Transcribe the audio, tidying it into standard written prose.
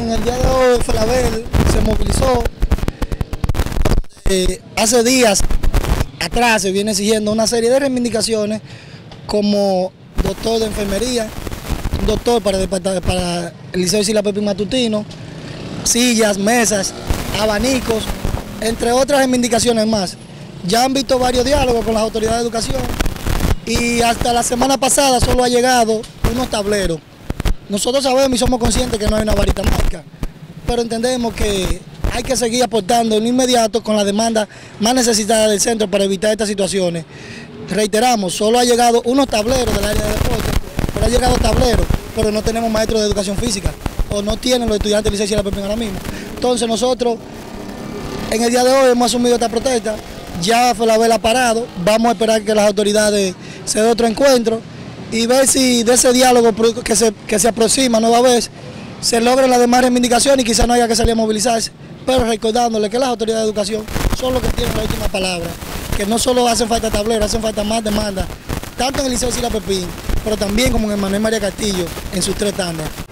En el día de hoy, Falabella se movilizó. Hace días atrás se viene exigiendo una serie de reivindicaciones como doctor de enfermería, doctor para el Liceo Sila Pepín Matutino, sillas, mesas, abanicos, entre otras reivindicaciones más. Ya han visto varios diálogos con las autoridades de educación y hasta la semana pasada solo ha llegado unos tableros. Nosotros sabemos y somos conscientes que no hay una varita mágica, pero entendemos que hay que seguir aportando en inmediato con la demanda más necesitada del centro para evitar estas situaciones. Reiteramos, solo ha llegado unos tableros del área de deporte, pero ha llegado tableros, pero no tenemos maestros de educación física, o no tienen los estudiantes del Liceo Sila Pepín ahora mismo. Entonces nosotros, en el día de hoy hemos asumido esta protesta, ya Falabella ha parado, vamos a esperar que las autoridades se den otro encuentro y ver si de ese diálogo que se aproxima nueva vez se logran las demás reivindicaciones y quizás no haya que salir a movilizarse, pero recordándole que las autoridades de educación son los que tienen la última palabra, que no solo hacen falta tableros, hacen falta más demandas, tanto en el Liceo Sila Pepín, pero también como en el Manuel María Castillo en sus 3 tandas.